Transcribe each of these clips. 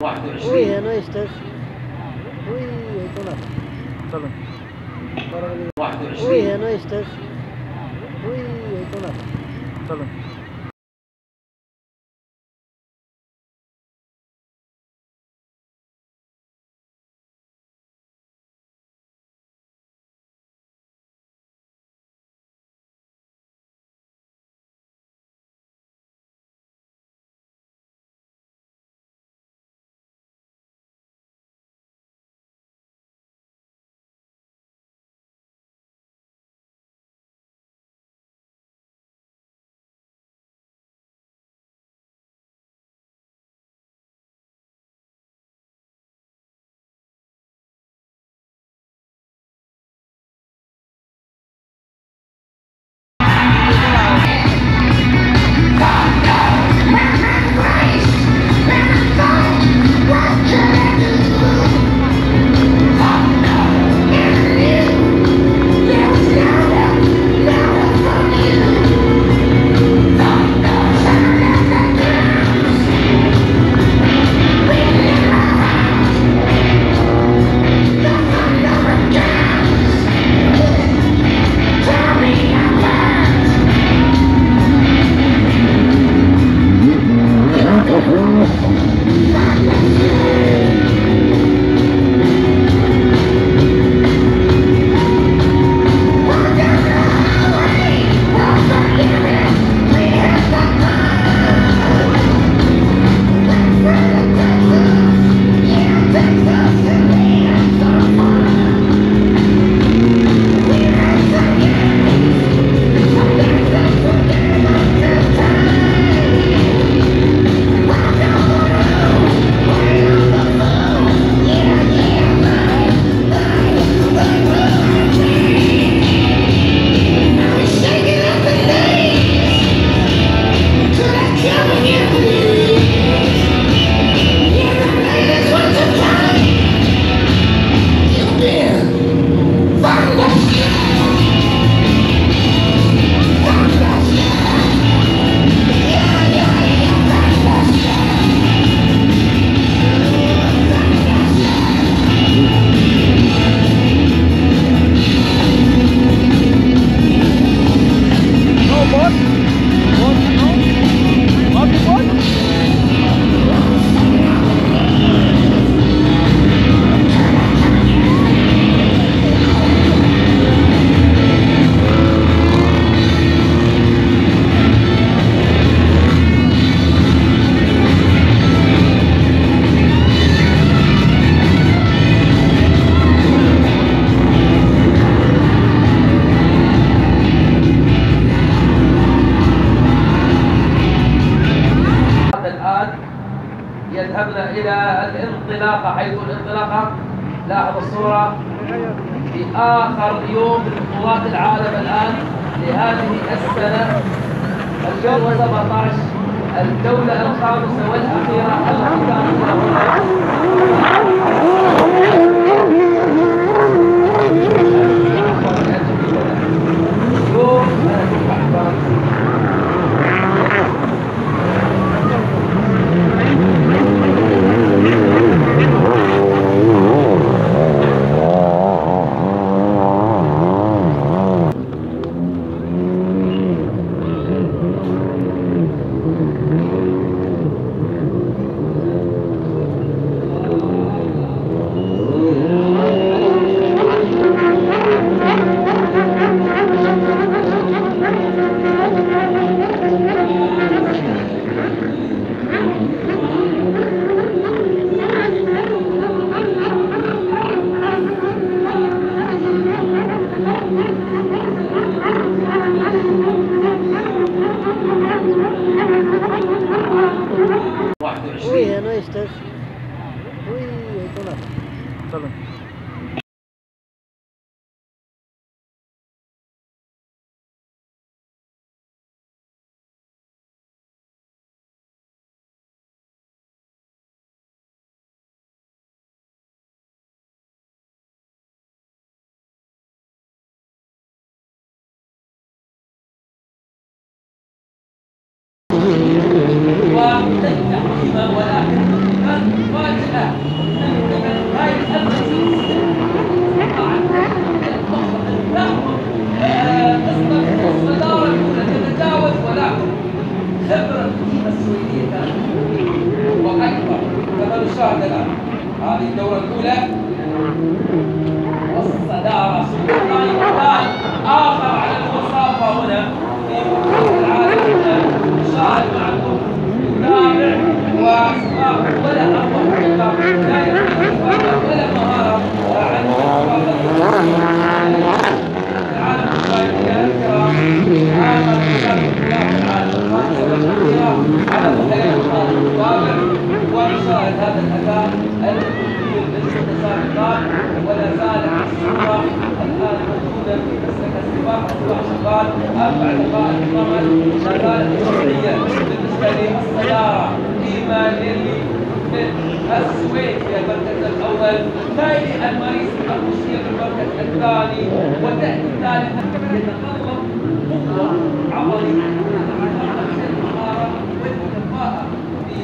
Uy, ano estás? Uy, ito na. Salon. Uy, ano estás? Uy, ito na. Salon. يذهبن إلى الانطلاقة، حيث الانطلاقة لاحظ الصورة في آخر يوم من بطولات العالم الآن لهذه السنة 2017، الجولة الخامسة والأخيرة Uy, ano estás? Uy, ito na. Salon. ولكن الآن من هاي الصدارة الأولى تتجاوز ولكن خبرة القيمة السويدية كانت وأكبر كما نشاهد الآن هذه الدورة الأولى والصدارة سلطان مكان آخر على الوصافة هنا في بطولة العالم نشاهد معكم يتابع وأسماء ولا أمر لا يمكن ولا مهارة عن العالم السويدية الكرام آخر العالم على مختلف الطابع ونشاهد هذا الأداء المثير للمتسابقات ولا زالت الصورة الآن موجودة في مسلك السباق شغال 4 دقائق الرمل لا زالت شرعية بالنسبة للسيارة إيمان ليلي من السويد في المركز الأول تالي الماريس الروسية في المركز الثاني وتأتي الثالثة يتطلب قوة عضلية المهارة والكفاءة في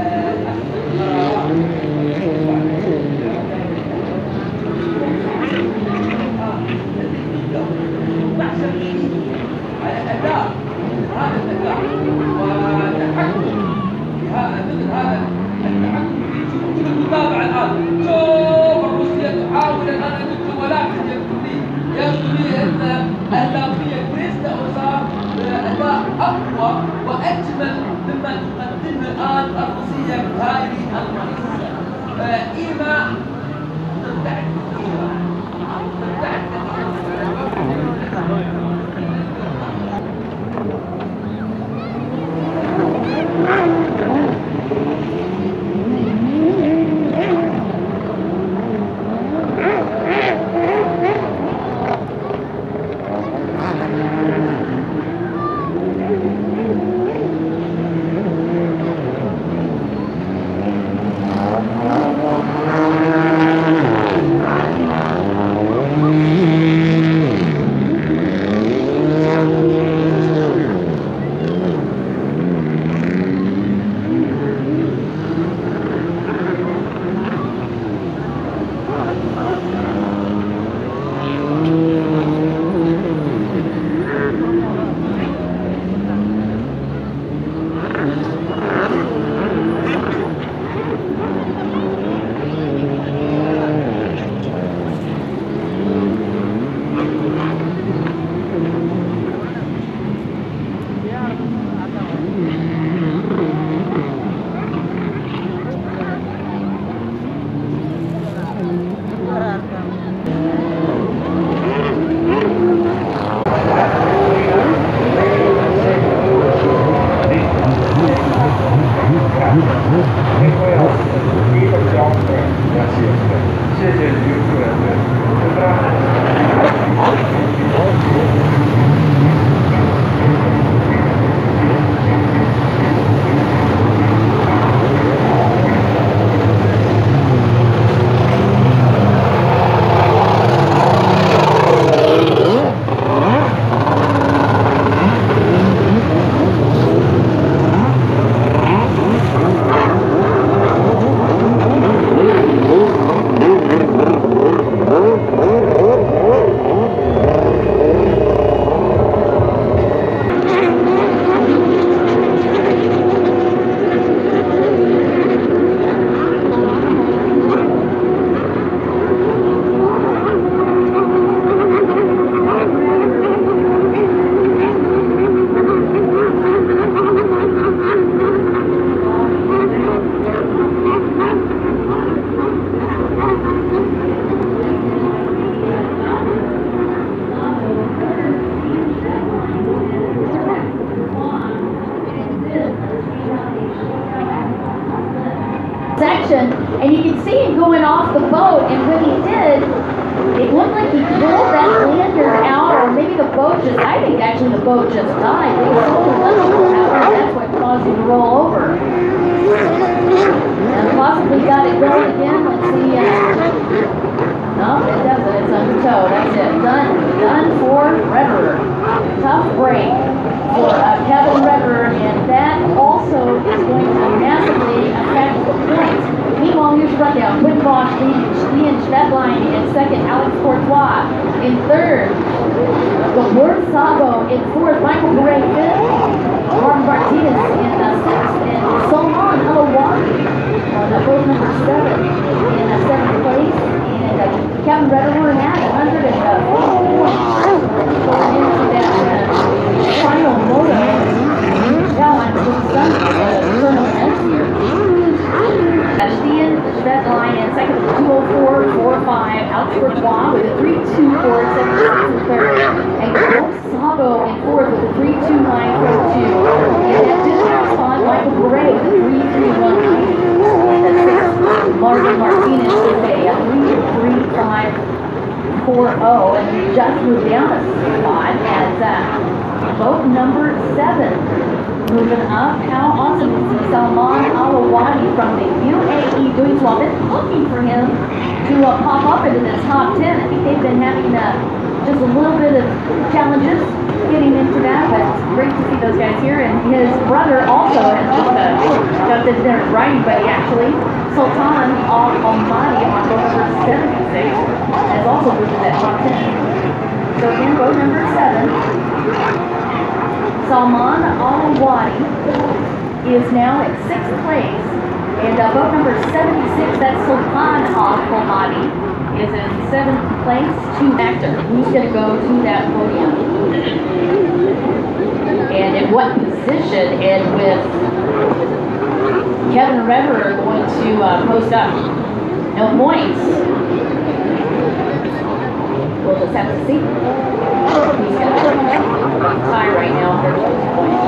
على أداء هذا الأداء وتحكم مثل هذا التحكم في المتابعة الآن شوف الروسية تحاول الآن أن تدخل ولكن يبدو لي أن اللاطفية كريستا أوزار أداء أقوى وأجمل مما تقدمه الآن الروسية هذه الماريسا إيما تبتعد كثيرا تبتعد كثيرا section, and you can see him going off the boat, and when he did, it looked like he pulled that lanyard out, or maybe the boat just, I think actually the boat just died. They pulled the lanyard out, and that's what caused him to roll over. And possibly got it going again. Let's see. No, it doesn't. It's on the toe. That's it. Done for Rederer. Tough break for Kevin Rederer, and that also is going to massively affect the points. Meanwhile, here's Bosch leading Ian Schwedline in second, Alex Courtois in third, Gabor Sabo in fourth, Michael Bure fifth, Martin Martinez in sixth, and Salman Alawadi on boat number 7 in seventh place, and Kevin Redder had 140 points going into that final moto. Now on to Sunday, tournament here. Ian Schwedline in second with 204.45, Alex Courtois with a 3.24.76 in third, and Gabor Sabo in fourth with a 3.29.42. And that did correspond Michael Bure with a 3.31.90. And sixth, Martin Martinez with a 3.35.40, and we just moved down a spot at boat number 7. Moving up, how awesome to see Salman Alawadi from the UAE doing so. I've been looking for him to pop up into the top 10. I think they've been having just a little bit of challenges getting into that, but it's great to see those guys here. And his brother also has just jumped into their riding buddy, actually. Sultan Al-Almadi on boat number 76 has also moved to that top 10. So again, boat number 7. Salman Alawadi is now at 6th place, and boat number 76, that's Sultan Al-Almadi, is in 7th place. Actor, who's going to go to that podium? And in what position? And with Kevin Redder going to post up. No points. We'll just have to see. He's got a tie right now, 32 points.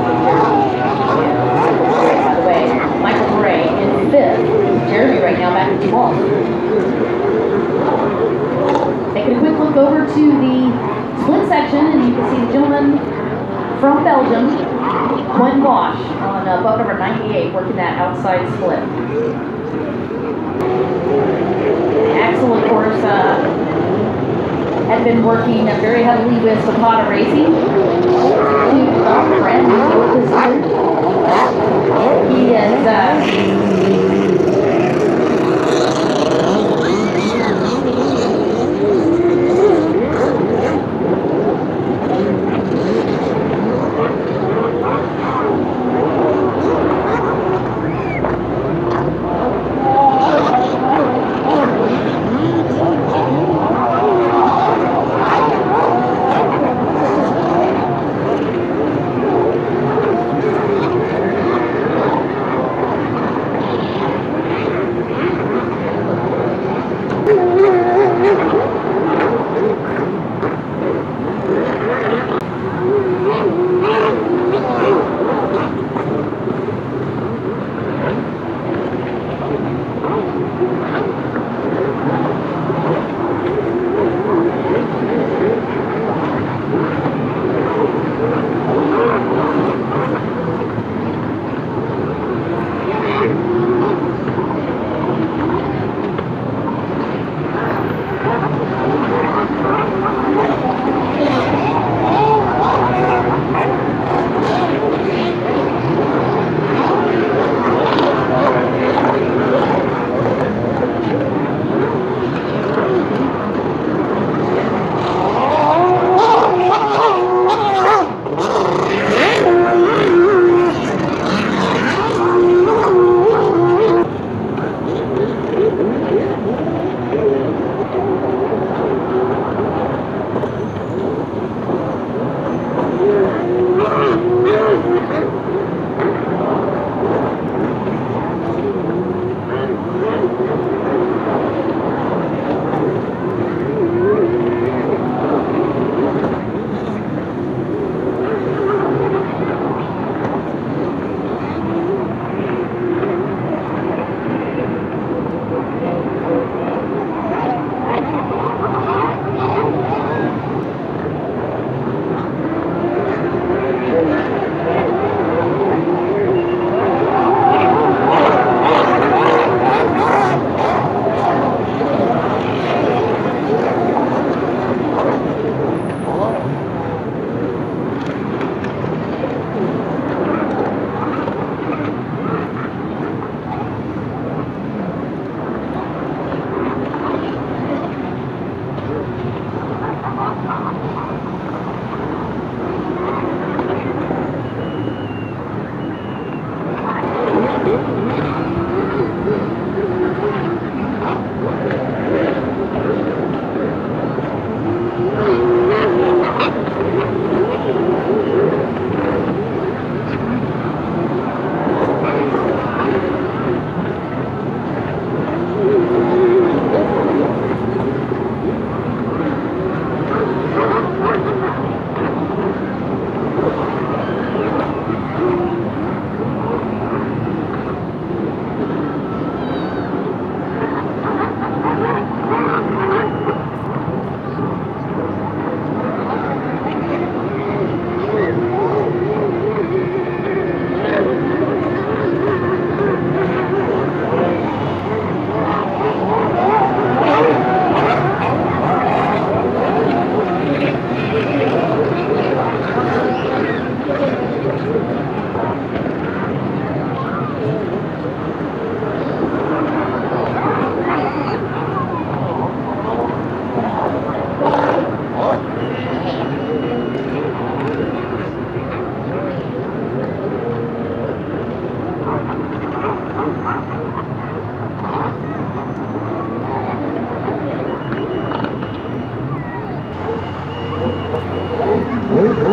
By the way, Michael Bure in 5th. Jeremy right now back in 12th. Taking a quick look over to the split section, and you can see the gentleman from Belgium, Quentin Bosch, on boat number 98, working that outside split. Axel, of course, had been working very heavily with Zapata Racing to develop a brand new boat this year. He is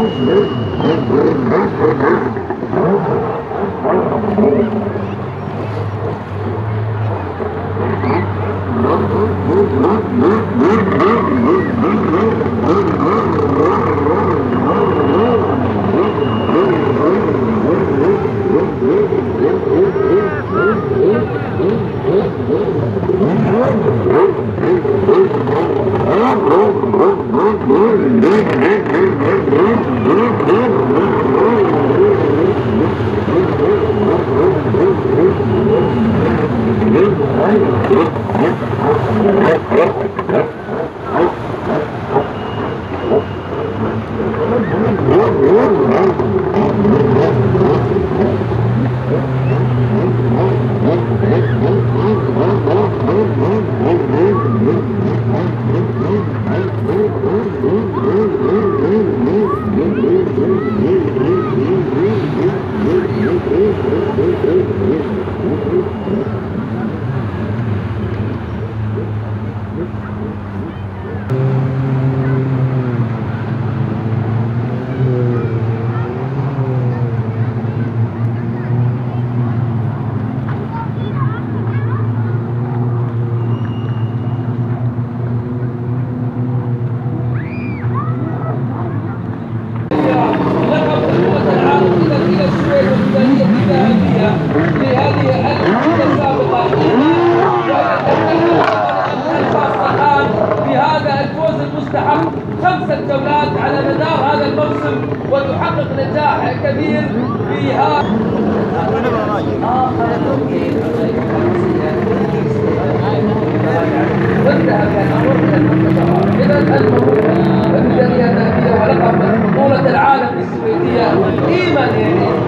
تستحق 5 جولات على مدار هذا الموسم وتحقق نجاح كبير في هذا. وانتهى الامر الى المنتخبات. اذا الميداليه الذهبيه ولقب بطوله العالم السويديه ايمن